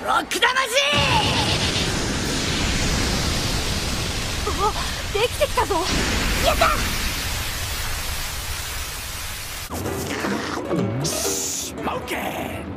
くだましい。できてきたぞ。やった。 スモーキング。